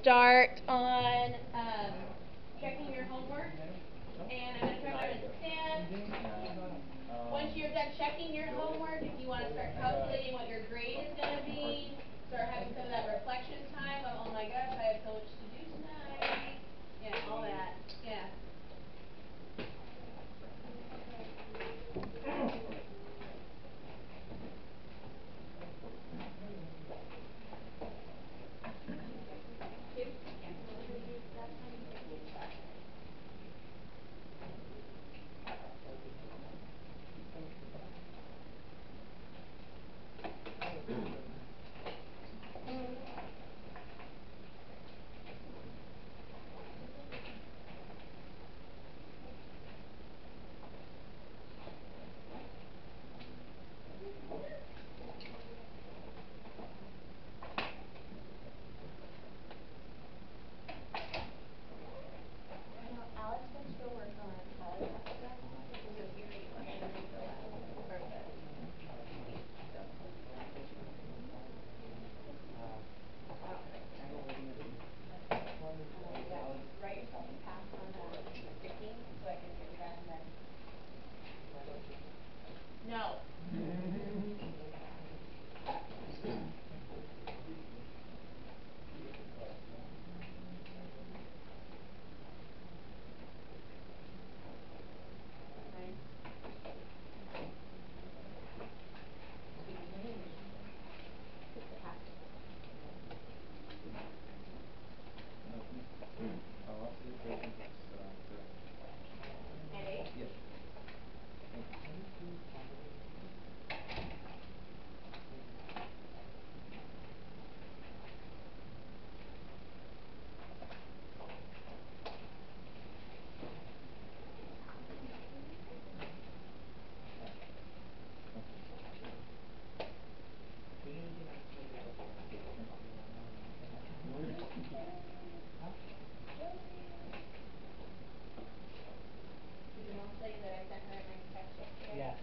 start on checking your homework. And I'm going to turn everyone to stand. Once you're done checking your homework, if you want to start calculating what your grade is going to be, start having some of that reflection time of, oh my gosh, I have so much to do tonight. Yeah, all that. Yeah. No. Yeah.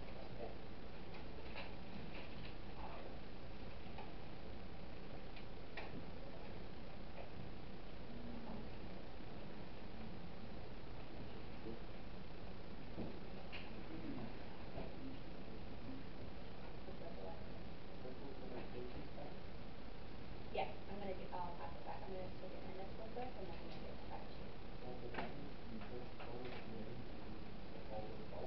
Yes, I'll pass it back. I'm going to take my notes real quick and then I'm going to give it back to you.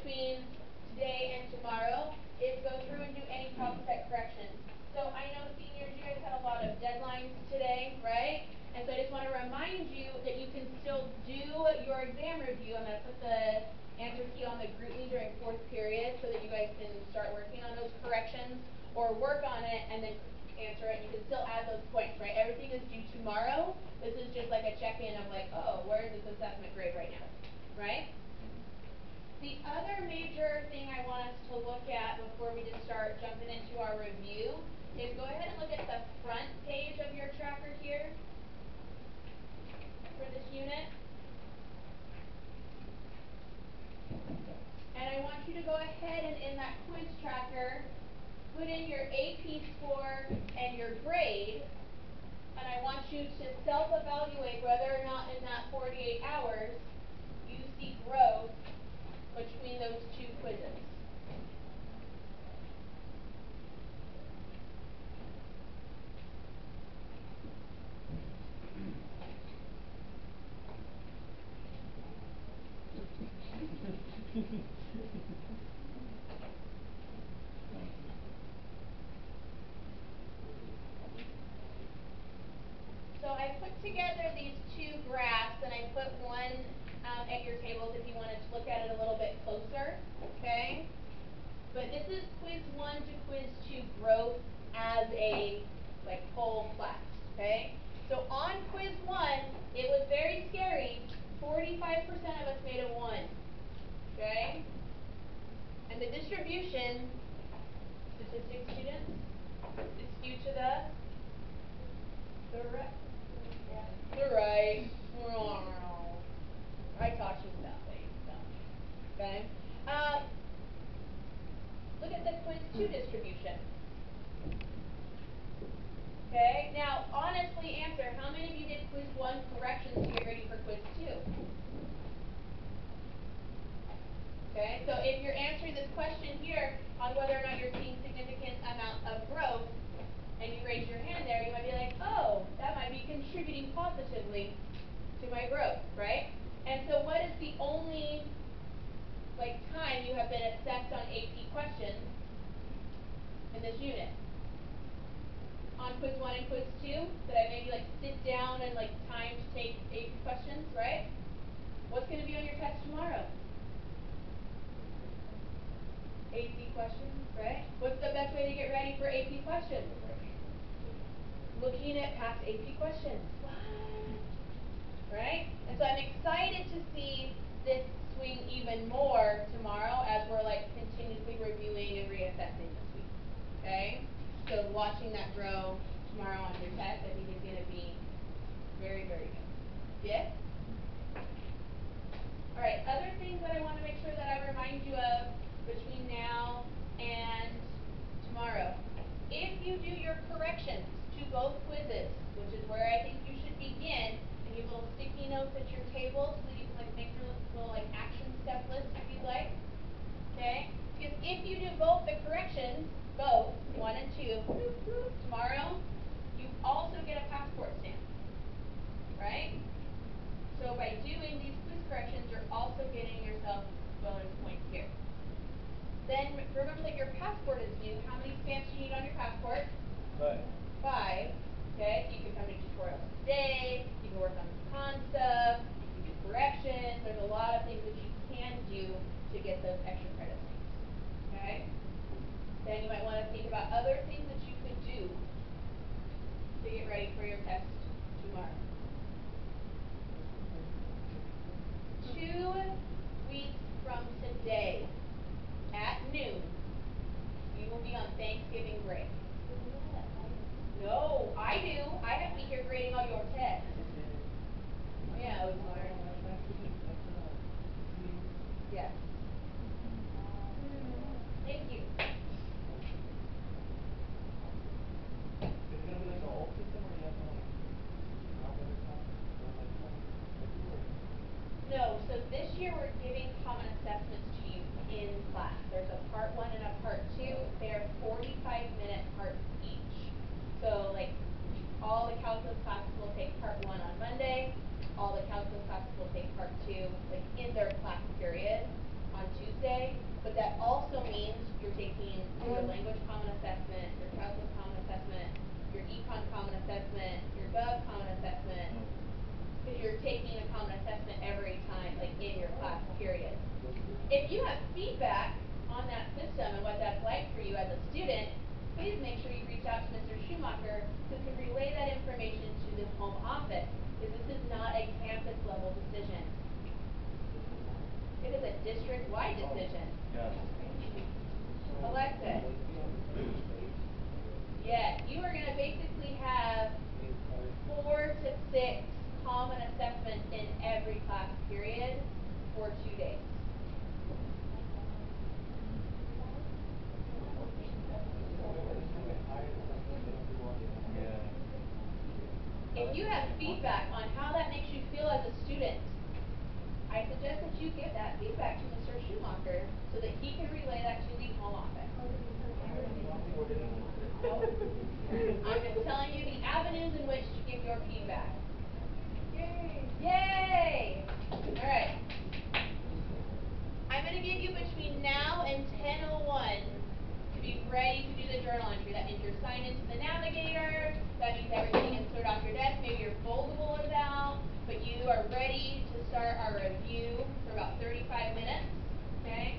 between today and tomorrow is go through and do any problem set corrections. So I know seniors, you guys had a lot of deadlines today, right? And so I just want to remind you that you can still do your exam review. I'm going to put the answer key on the GroupMe during fourth period so that you guys can start working on those corrections or work on it and then answer it. You can still add those points, right? Everything is due tomorrow. This is just like a check-in of like, oh, where is this assessment grade right now, right? The other major thing I want us to look at before we just start jumping into our review is go ahead and look at the front page of your tracker here for this unit. And I want you to go ahead and in that quiz tracker, put in your AP score and your grade. And I want you to self-evaluate whether or not in that 48 hours you see growth between those two quizzes. So I put together these two graphs and I put one at your tables if you wanted to look at it a little bit closer, okay? But this is quiz 1 to quiz 2 growth as a whole class, okay? So on quiz 1, it was very scary. 45% of us made a 1, okay? And the distribution, statistics students, is skewed to the right. The right. I taught you nothing. No. Okay? Look at the quiz 2 distribution. Okay? Now, honestly answer, how many of you did quiz 1 corrections to get ready for quiz 2? Okay? So if you're answering this question here on whether or not you're seeing significant amount of growth, and you raise your hand there, you might be like, oh, that might be contributing positively to my growth, right? And so what is the only time you have been assessed on AP questions in this unit? On quiz 1 and quiz 2, did I maybe sit down and time to take AP questions, right? What's going to be on your test tomorrow? AP questions, right? What's the best way to get ready for AP questions? Looking at past AP questions. What? Right? And so I'm excited to see this swing even more tomorrow as we're continuously reviewing and reassessing this week. Okay? So watching that grow tomorrow on your test I think is going to be very, very good. Yes? Alright, other things that I want to make sure that I remind you of between now and tomorrow. If you do your corrections to both quizzes, which is where I think you should begin, and you have little sticky notes at your table so that you can make your little action step list if you'd like. Okay? Because if you do both the corrections, both 1 and 2, tomorrow, you also get a passport stamp. Right? So by doing these quiz corrections, you're also getting yourself bonus points here. Then remember that your passport is due. How many stamps do you need on your passport? 5. 5. Okay, you can come to tutorials today, you can work on some concepts, you can do corrections, there's a lot of things that you can do to get those extra credits. Okay? Then you might want to think about other things that you could do to get ready for your test tomorrow. 2 weeks from today, at noon, you will be on Thanksgiving break. No, I do. I have to be here grading all your tests. Yeah, it was hard. Yes. Thank you. Is it going to be like the old system or you have to No, so this year we're day, but that also means you're taking your language common assessment, your calculus common assessment, your econ common assessment, your gov common assessment, because you're taking a common assessment every time, like in your class period. If you have feedback on that system and what that's like for you as a student, please make sure you reach out to Mr. Schumacher who can relay that information to the home office, because this is not a campus level decision. It is a district-wide decision. Yes. Alexis. Yes, you are going to basically have 4 to 6 common assessments in every class period for 2 days. If you have feedback on how that makes you feel as a student, I suggest that you give that feedback to Mr. Schumacher so that he can relay that to the home office. I'm just telling you the avenues in which to give your feedback. Yay! Yay! Alright. I'm going to give you between now and 10:01 to be ready to do the journal entry. That means you're signed into the Navigator. That means everything is cleared off your desk. Maybe your foldable is out, but you are ready to start our review for about 35 minutes. Okay?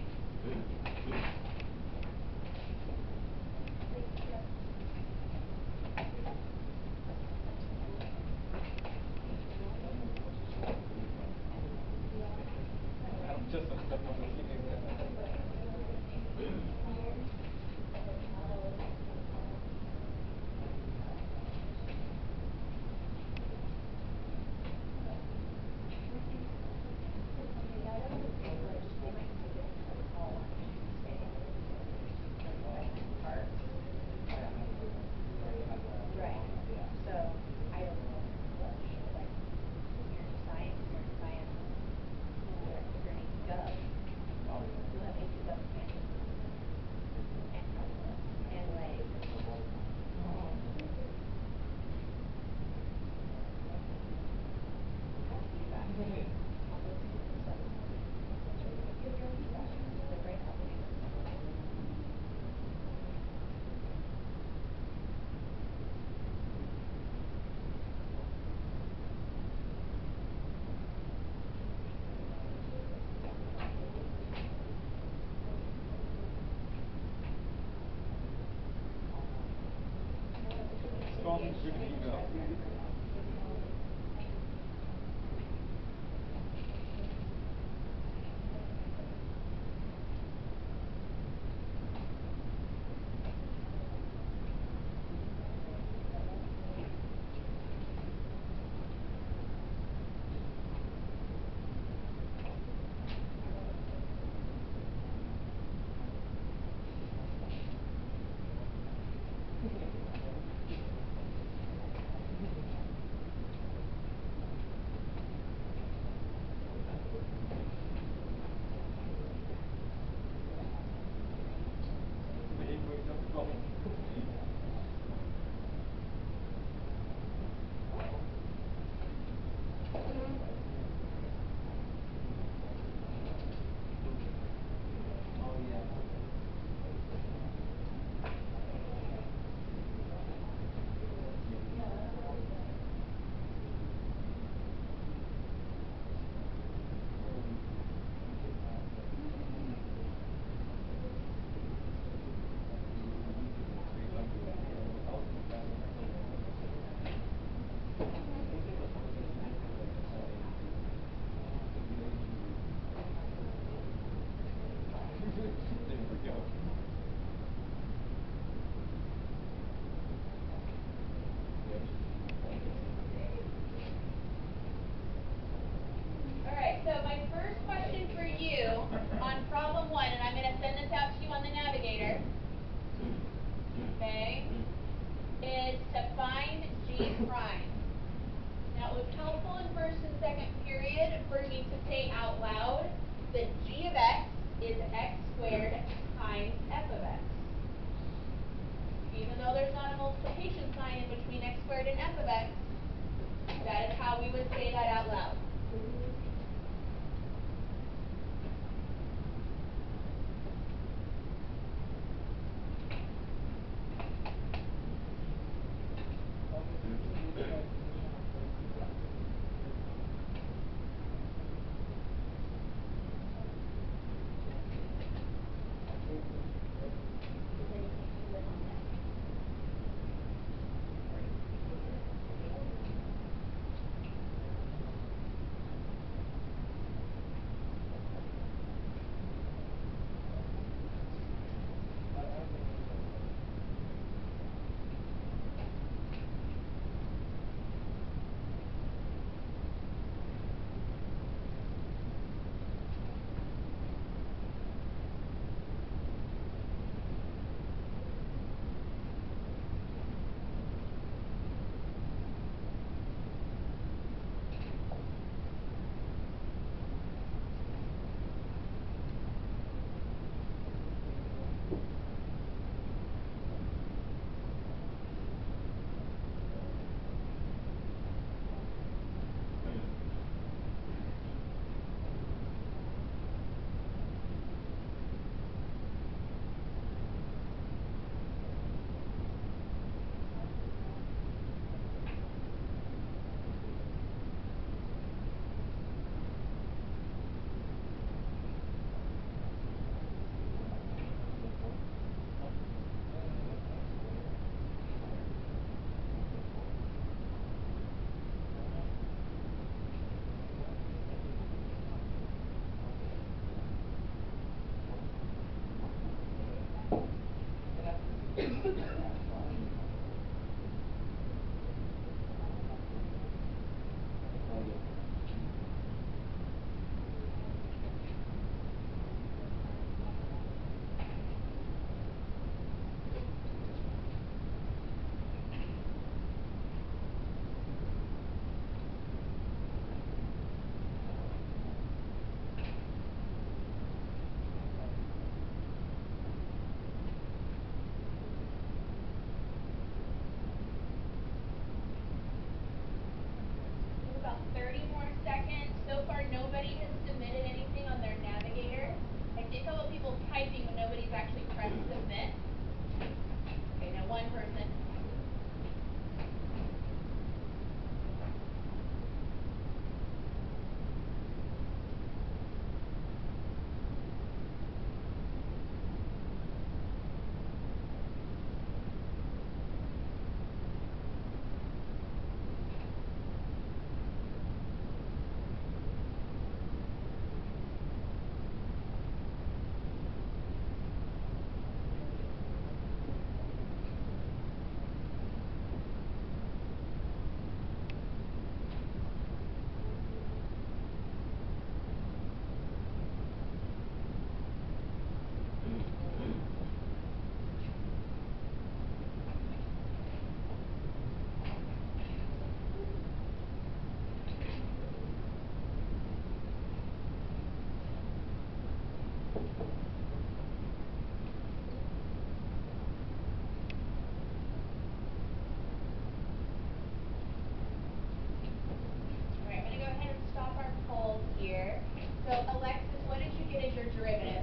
About 30 more seconds. So far, nobody has submitted anything on their navigator. I see a couple of people typing, but nobody's actually pressed submit. Okay, now one person. So Alexis, what did you get as your derivative?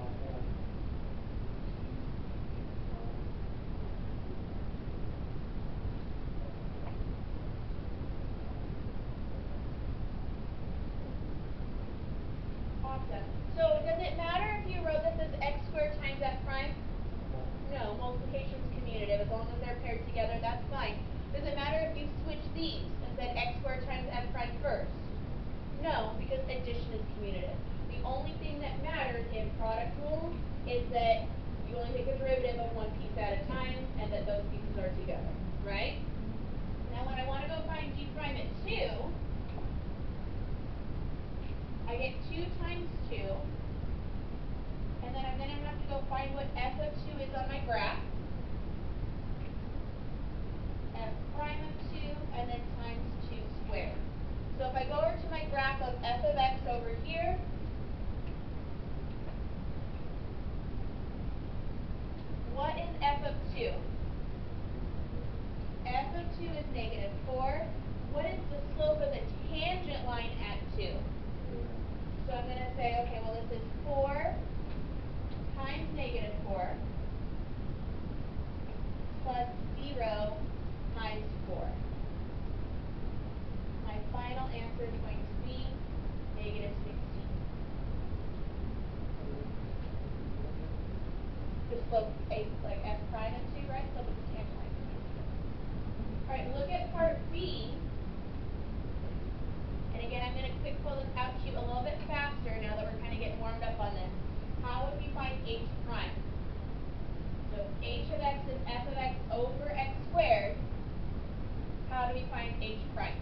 Awesome. So does it matter if you wrote this as x squared times f prime? No, multiplication is commutative. As long as they're paired together, that's fine. Does it matter if you switch these and said x squared times f prime first? No, because addition is commutative. The only thing that matters in product rule is that you only take a derivative of one piece at a time and that those pieces are together, right? Now when I want to go find g prime at 2, I get 2 times 2, and then I'm going to have to go find what f of 2 is on my graph. F prime of 2, and then times 2 squared. So if I go over to my graph of f of x over here, what is f of 2? F of 2 is negative 4. What is the slope of the tangent line at 2? So I'm going to say, okay, well this is 4 times negative 4 plus 0 times 4. My final answer is going to be negative 16. The slope, like f prime of 2, right? Slope of the tangent line. Alright, look at part B. And again, I'm going to quick pull this out to you a little bit faster now that we're kind of getting warmed up on this. How would we find h prime? So if h of x is f of x over x squared, how do we find h prime?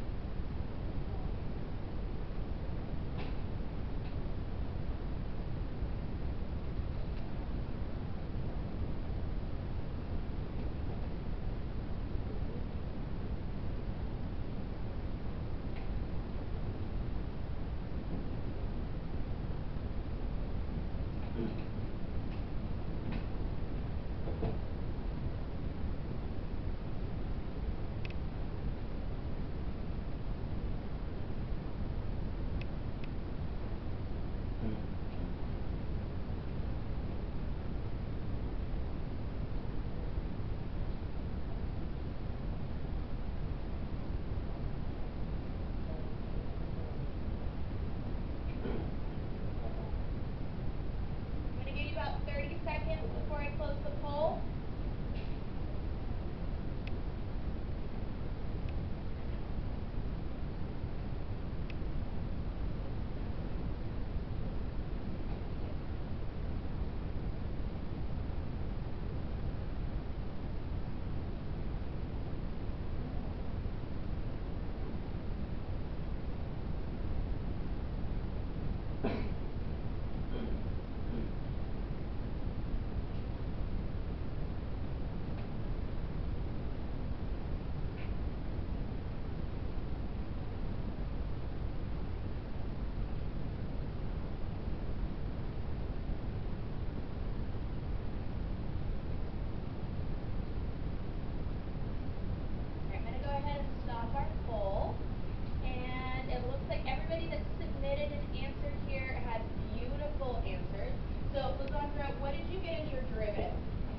derivative?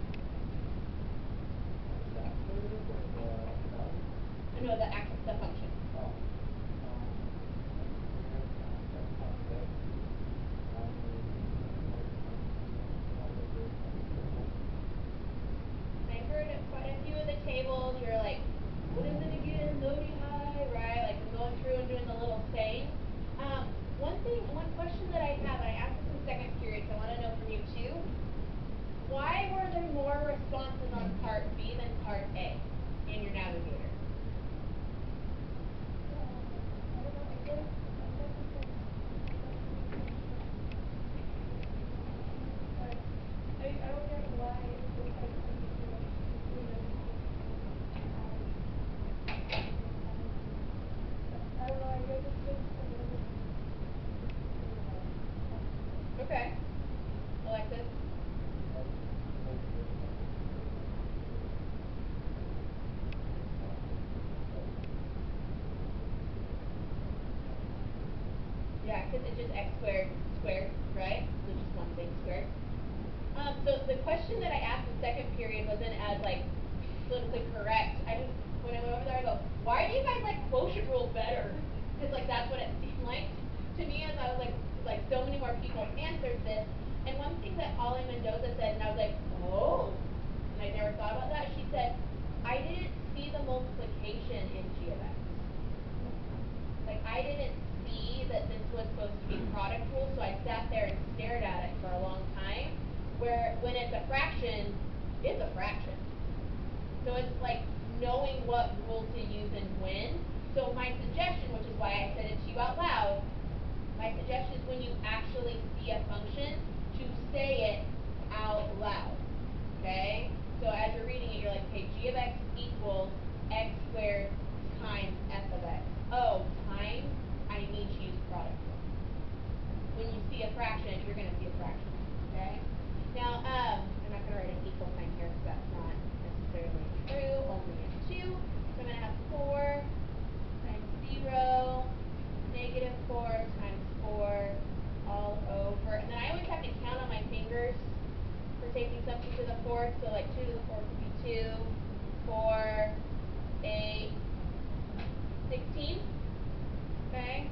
No, the function. I heard quite a few of the tables, you're like, what is it again? Lodi high, right? Like I'm going through and doing the little saying. One question that I have, and I asked this in second period, so I want to know from you too. Why were there more responses on part B than part A in your navigator? Okay. Alexis? Yeah, because it's just x squared, right? So just one thing squared. So the question that I asked in second period wasn't as like politically correct. When I went over there, I go, why do you guys like quotient rule better? Because like that's what it seemed like to me, as I was like so many more people answered this. And one thing that Holly Mendoza said, and I was like, oh, and I never thought about that. She said, I didn't see the multiplication in G of X. Like I didn't see that this was supposed to be product rule, so I sat there and stared at it for a long time. Where when it's a fraction, it's a fraction. So it's like knowing what rule to use and when. So my suggestion, which is why I said it to you out loud, my suggestion is when you actually see a function, to say it out loud. Okay? So as you're reading it, you're like, okay, G of X equals x squared times f of x. Oh, times, I need to use product rule. When you see a fraction, you're going to see a fraction. Okay? Now, I'm not going to write an equal sign here because that's not necessarily true, only in 2. So I'm going to have 4 times 0, negative 4 times 4, all over. And then I always have to count on my fingers for taking something to the fourth. So like 2 to the fourth would be 2, 4, 8, 16. Okay?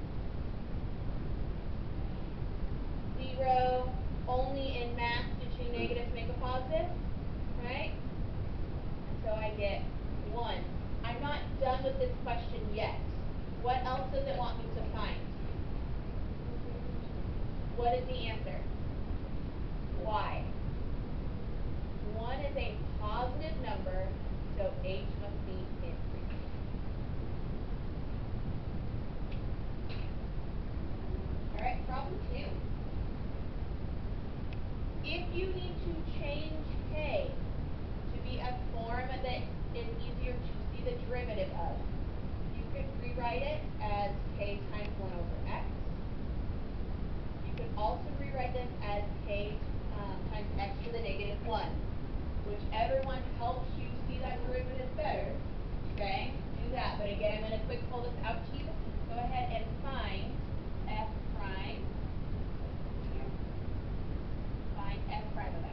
0, only in math do 2 negatives make a positive, right? And so I get 1. I'm not done with this question yet. What else does it want me to find? What is the answer? Y. 1 is a positive number, so h must be increasing. Alright, problem 2. If you need to change k to be a form that is easier to see the derivative of, you could rewrite it as k times 1 over x. You could also rewrite this as k times x to the negative 1. Whichever one helps you see that derivative better, okay, do that. But again, I'm going to quick pull this out to you. Go ahead and find f prime. Find f prime of x.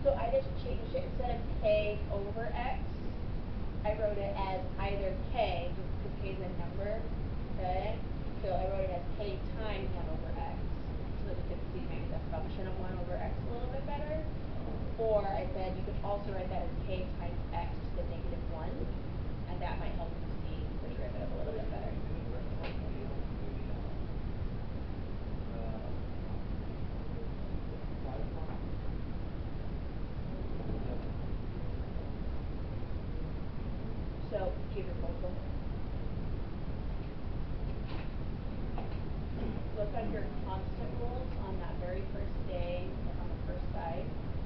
So I just changed it. Instead of k over x, I wrote it as either k, just because k is a number, okay? So I wrote it as k times 1 over x, so that we could see maybe the function of 1 over x a little bit better. Or I said you could also write that as k times x to the negative 1, and that might help you see the derivative a little bit better. So, do you have your pencil? Look under constant rules on that very first day, like on the first side.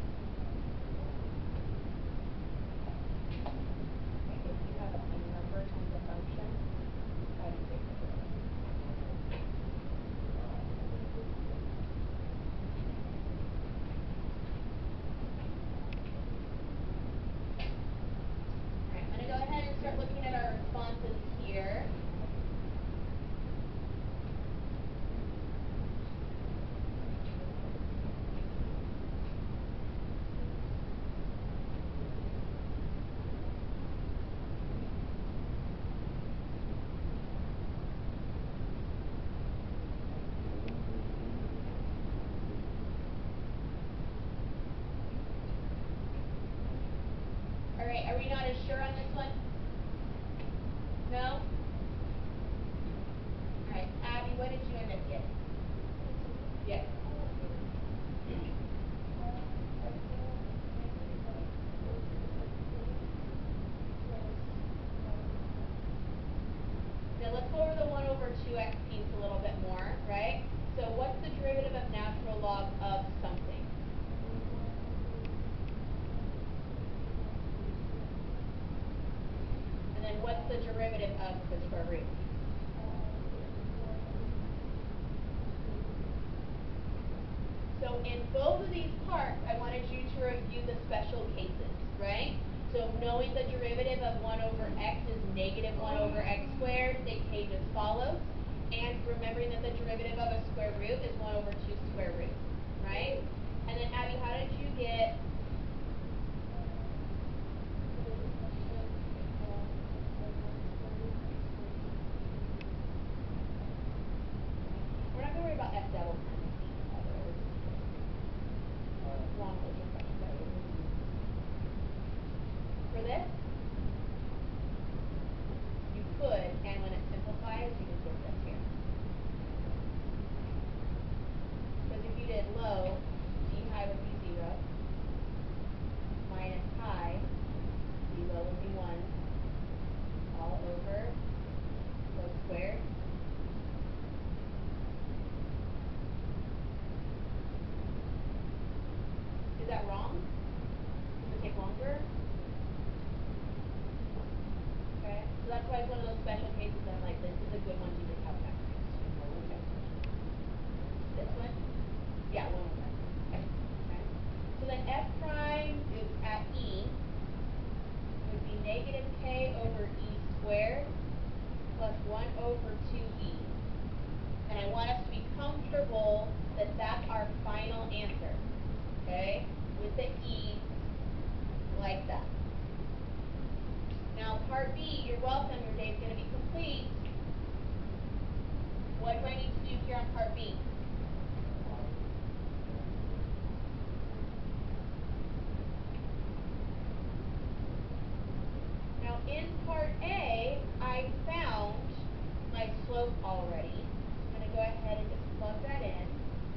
And if you have a number times a function, how do you take the derivative? Alright, I'm going to go ahead and start looking at our responses here. Alright, are we not as sure on this one? No? Alright, Abby, what did you end up getting? Yes. Now let's go over the 1 over 2x piece a little bit more, right? So what's the derivative of natural log of something? And then what's the derivative of the square root? So in both of these parts, I wanted you to review the special cases, right? So knowing the derivative of 1 over x is negative 1 over x squared, they behave as follows. And remembering that the derivative of a square root is 1 over 2 square root, right? And then Abby, how did you get we're not going to worry about f double times c, by the way. Long list of questions. For this, you could, and when it simplifies, you just put this here. Because if you did low, d high would be 0, minus high, d low would be 1, all over low squared. Is that wrong? Does it take longer? Okay, so that's why it's one of those special cases that I'm like, this is a good one to just have memorized. Okay. This one? Yeah, 1 over. Okay. So then f prime is at e would be negative k over e squared plus 1 over 2e. And I want us to be comfortable that that's our final answer. Okay? With the e like that. Now part B, you're welcome, your day's going to be complete. What do I need to do here on part B? Now in part A, I found my slope already. I'm going to go ahead and just plug that in.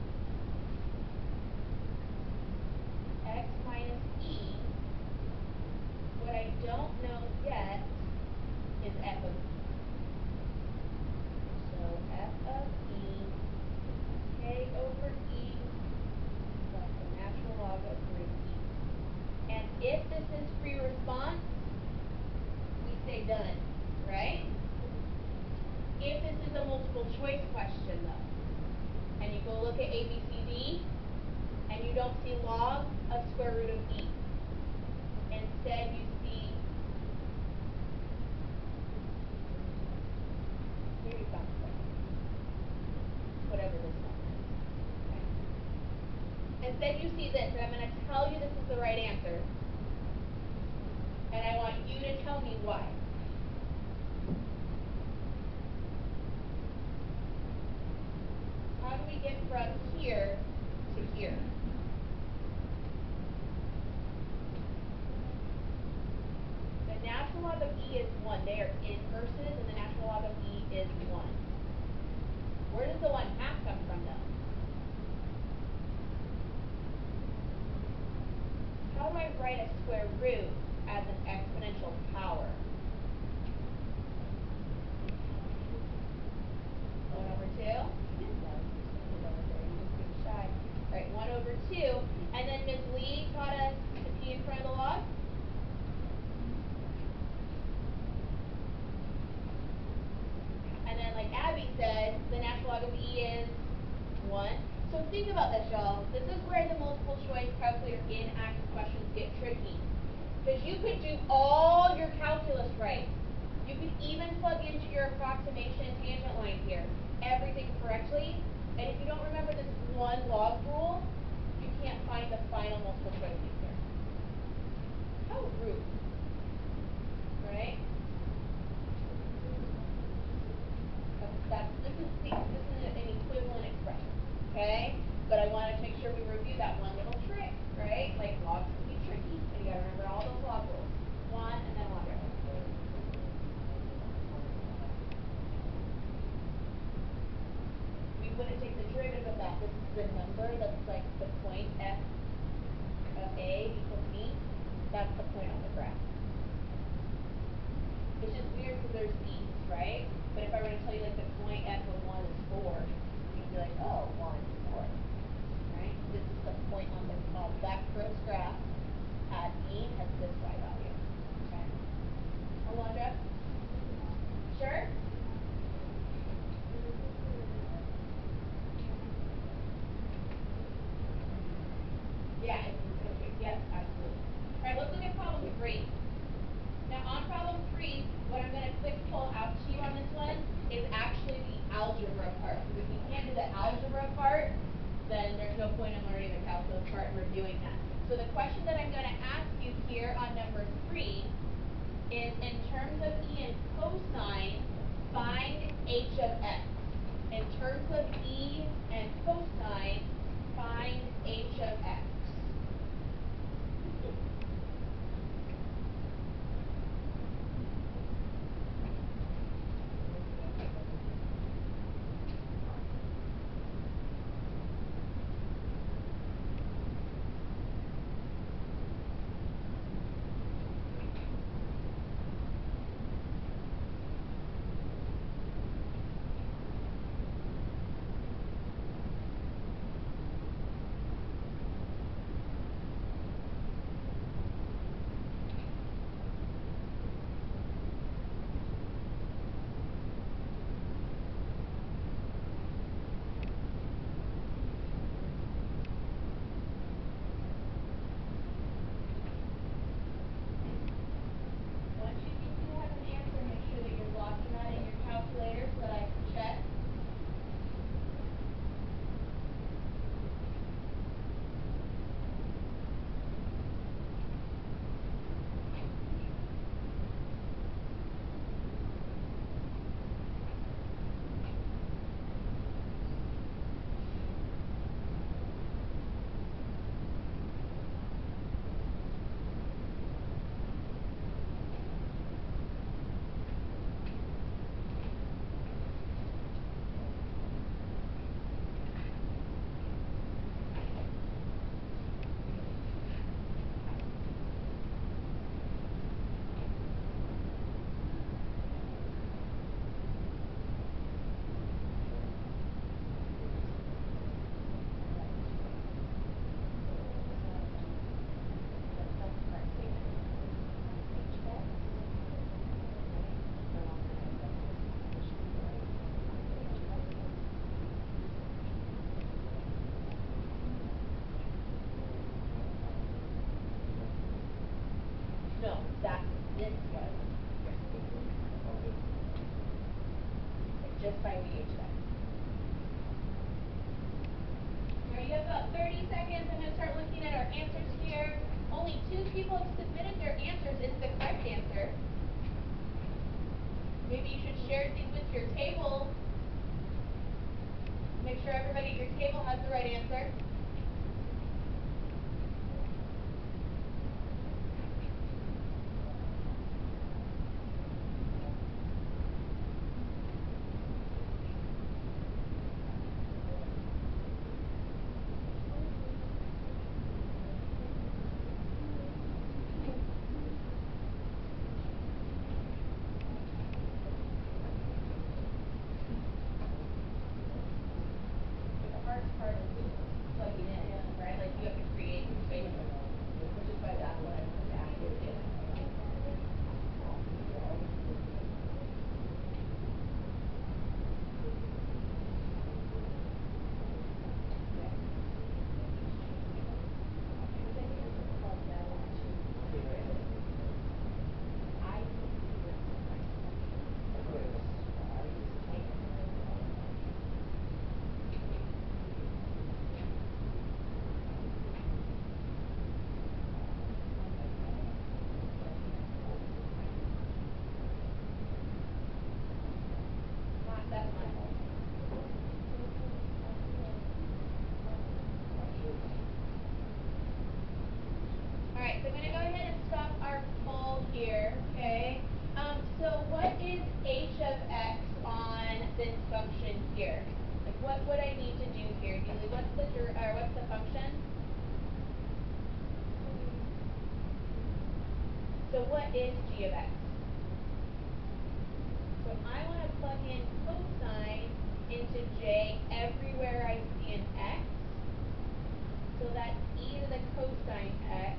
X minus e. What I don't know yet is f of e. So f of e, k over e plus the natural log of root e. And if this is free response, we say done, right? If this is a multiple choice question though, and you go look at A, B, C, D, and you don't see log of square root of e. Instead, you see, maybe something, whatever this one is. Okay. Instead, you see this, and I'm going to tell you this is the right right answer. And I want you to tell me why. How do we get from here to here? The natural log of E is 1. They are inverses, and the natural log of E is 1. Where does the 1/2 come from, though? How do I write a square root as an exponential power? 1 over 2? Right, 1 over 2. And then Ms. Lee taught us to P in front of the log. And then, like Abby said, the natural log of E is 1. So think about this, y'all. This is where the multiple choice calculator in-act questions get tricky. Because you could do all your calculus right. You could even plug into your approximation tangent line here everything correctly. And if you don't remember this one log rule, you can't find the final multiple choice answer. How rude. Right? This is an equivalent expression, okay? But I wanted to make sure we review that one little trick, right? Like logs can be tricky, and you gotta remember all those log rules. One and then log it. We wouldn't take the derivative of that. This is the number that's like the point f of a equals b. That's the point on the graph. It's just weird because there's b's, right? But if I were to tell you like the point f of 1 is 4, you'd be like, oh, 1 is 4. Right? This is the point on that first graph at E has this y value. Okay. Alondra? Sure? Yeah, yes, absolutely. Alright, let's look at problem 3. Now on problem 3, what I'm going to quick pull out to you on this one is actually the algebra part. Because if you can't do the algebra part, then there's no point in learning the calculus part and reviewing that. So the question that I'm going to ask you here on number 3 is, in terms of E and cosine, find h of x. In terms of E and cosine, find h of x. Just by the h of x. Alright, you have about 30 seconds. I'm going to start looking at our answers here. Only people have submitted their answers, it's the correct answer. Maybe you should share these with your table. Make sure everybody at your table has the right answer. Part of plugging in, right? Like you have to create space, which is why that's what I'm going to ask you to do. That's my fault. Alright, so I'm going to go ahead and stop our poll here, okay? So what is h of x on this function here? Like what would I need to do here? Julie, what's the function? So what is g of x? So I want to plug in cosine into j everywhere I see an x. So that's e to the cosine x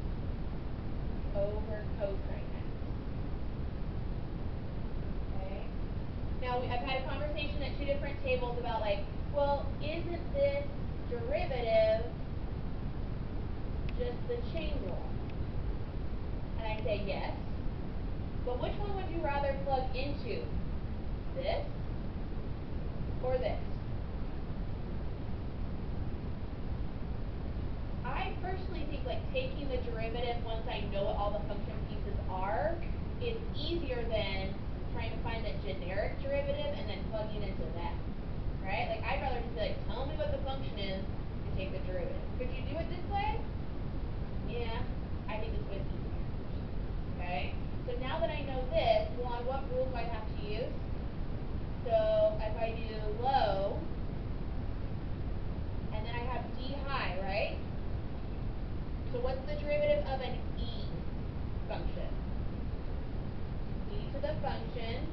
over cosine x. Okay? Now I've had a conversation at two different tables about like, well, isn't this derivative just the chain rule? And I say yes. But which one would you rather plug into? This or this? I personally think like taking the derivative once I know what all the function pieces are is easier than trying to find a generic derivative and then plugging into that. Right? Like I'd rather just be like, tell me what the function is and take the derivative. Could you do it this way? Yeah, I think this way is easier. Okay? So now that I know this, well, on what rule do I have to use? So if I do low, and then I have d high, right? So what's the derivative of an e function? E to the function,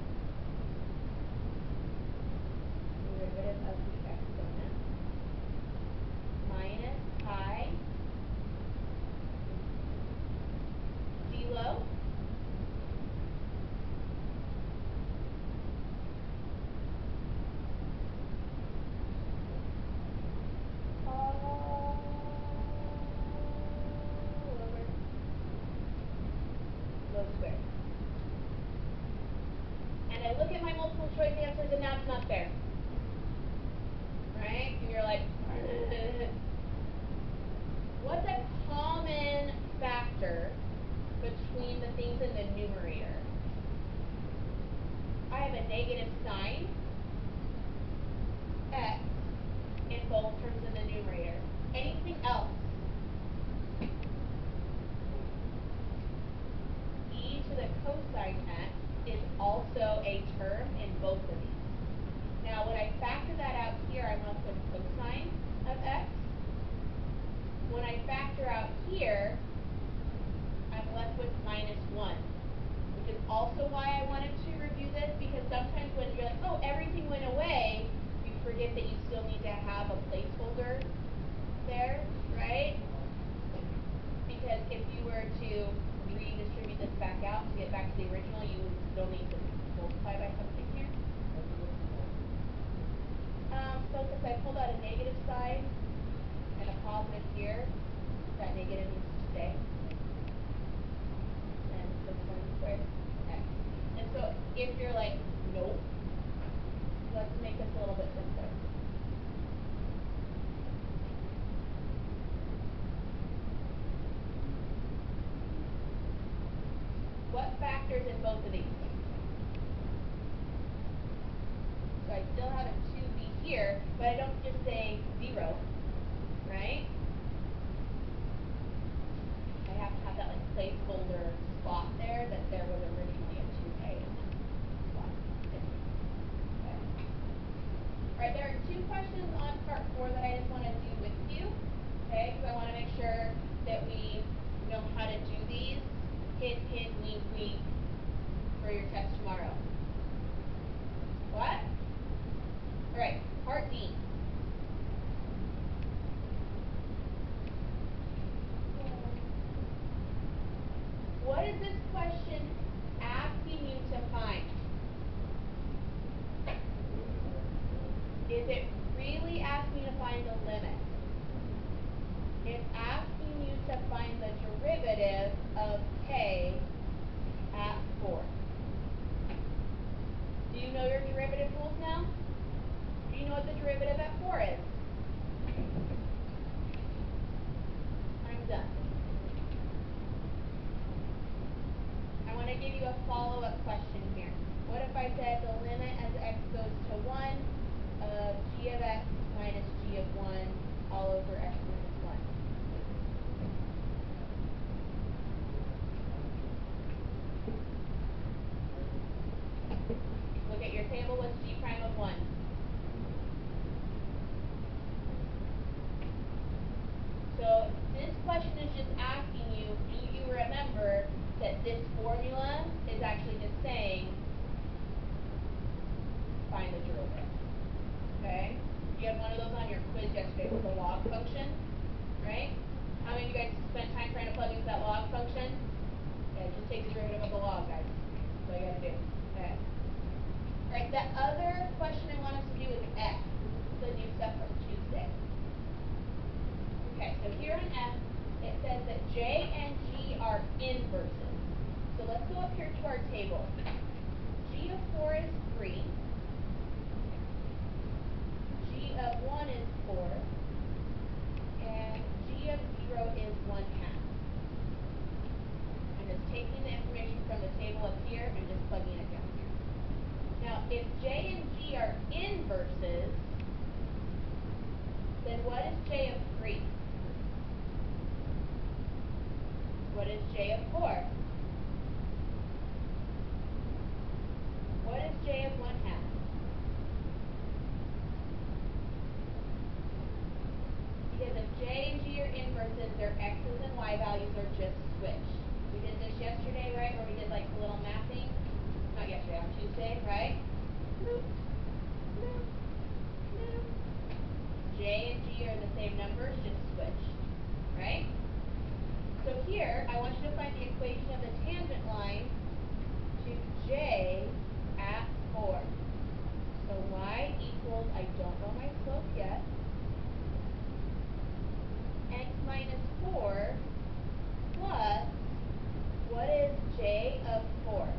derivative of the exponent, minus high, d low, squared. And I look at my multiple choice answers and that's not fair. Right? And you're like, what's a common factor between the things in the numerator? I have a negative sign, x, in both terms in the numerator. Anything else? E to the cosine x is also a term in both of these. Now, when I factor that out here, I'm left with cosine of x. When I factor out here, I'm left with minus 1, which is also why I wanted to review this, because sometimes when you're like, oh, everything went away, you forget that you still need to have a placeholder there, right? Because if you were to redistribute this back out to get back to the original, you would still need to multiply by something here. So since I pulled out a negative side and a positive here, that negative needs to stay. And cosine squared x. And so if you're like, nope, let's make this a little bit simpler. factors in both of these. So I still have a 2b here, but I don't just say 0, right? I have to have that like placeholder spot there that there was originally a 2a. Okay. Alright, there are 2 questions on part 4 that I just want to do with you, okay, because I want to make sure that we know how to do these. Hint, hint, wink, wink for your test tomorrow. What? Alright, part D. What is this question asking you to find? Is it really asking you to find the limit? It's asking you to find the derivative of k at 4. Do you know your derivative rules now? Do you know what the derivative at 4 is? I'm done. I want to give you a follow-up question here. What if I said the limit as x goes to 1 of g of x minus g of 1 all over x minus 1? Look at your table. What's g prime of 1? So this question is just asking you, do you remember that this formula is actually just saying, find the derivative. Okay? You had one of those on your quiz yesterday with the log function, right? How many of you guys spent time trying to plug into that log function? Yeah, just take the derivative of the log, guys. That's all you gotta do. Okay. Alright, the other question I want us to do is x. This is the new stuff from Tuesday. Okay, so here on F, it says that J and G are inverses. So let's go up here to our table. G of 4 is 3. G of 1 is 4. And G of 0 is 1/2. I'm just taking the information from the table up here and just plugging it down here. Now, if J and G are inverses, then what is J of 3? What is J of 4? What is J of 1/2? Because if J and G are inverses, their x's and y values are just switched. We did this yesterday, right? Where we did like a little mapping. Not yesterday, on Tuesday, right? Bloop, bloop, bloop. J and G are the same numbers, just switched. Right? So here, I want you to find the equation of the tangent line to J at 4. So y equals, I don't know my slope yet, x minus 4 plus, what is J of 4?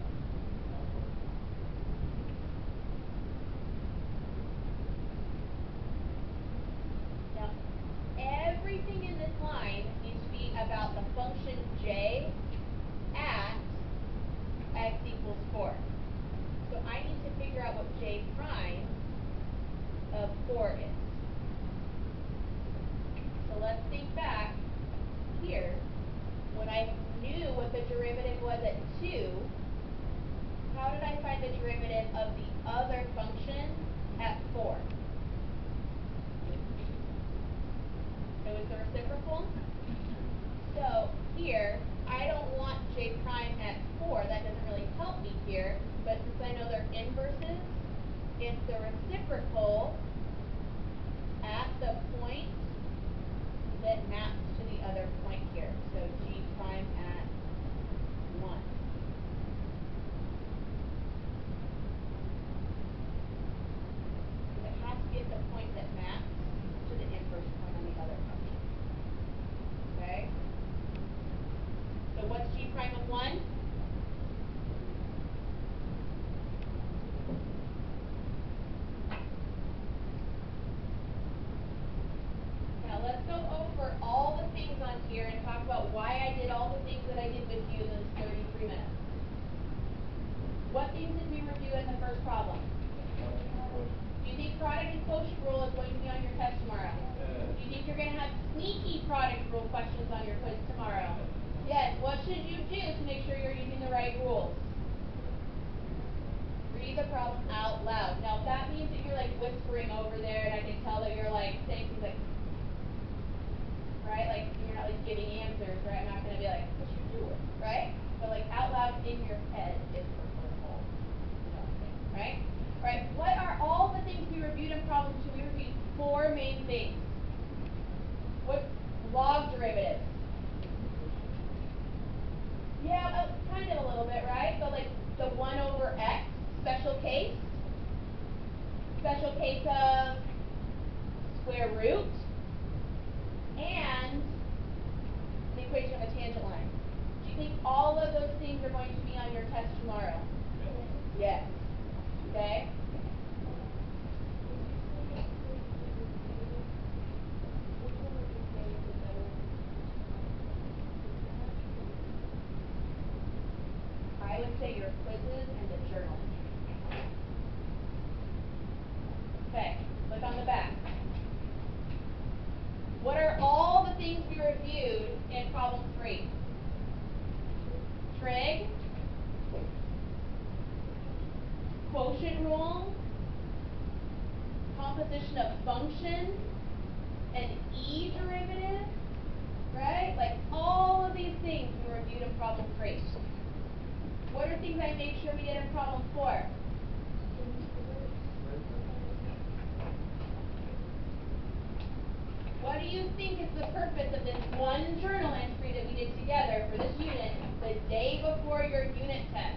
Now, everything in this line needs to be about the function J at x equals 4. So I need to figure out what J prime of 4 is. So let's think back here. When I knew what the derivative was at 2, how did I find the derivative of the other function at 4? It was the reciprocal. So here, I don't want J prime at 4. That doesn't really help me here. But since I know they're inverses, it's the reciprocal at the point that maps to the other point here. So G prime at 1. It has to be at the point that maps to the inverse point on the other function. Okay? So what's G prime of 1? Now let's go over all the things on here and talk about why I did all the things that I did with you in those 33 minutes. What things did we review in the first problem? Do you think product and quotient rule is going to be on your test tomorrow? Do you think you're going to have sneaky product rule questions on your quiz tomorrow? Yes. What should you do to make sure you're using the right rules? Read the problem out loud. Now, if that means that you're like whispering over there and I can tell that you're like saying things like, right? Like you're not like giving answers, right? I'm not going to be like, what you doing? Right? But like out loud in your head is preferable. Right? Right? What are all the things we reviewed in problem 2? We reviewed 4 main things. What? Log derivatives. Yeah, kind of a little bit, right? So like the 1 over x, special case of square root, and the equation of a tangent line. Do you think all of those things are going to be on your test tomorrow? Yes. Okay? I would say your quizzes and the journal. Okay, look on the back. What are all the things we reviewed in problem 3? Trig, quotient rule, composition of functions, an e derivative, right? Like all of these things we reviewed in problem 3. What are things I made sure we did in problem 4? What do you think is the purpose of this one journal entry that we did together for this unit the day before your unit test?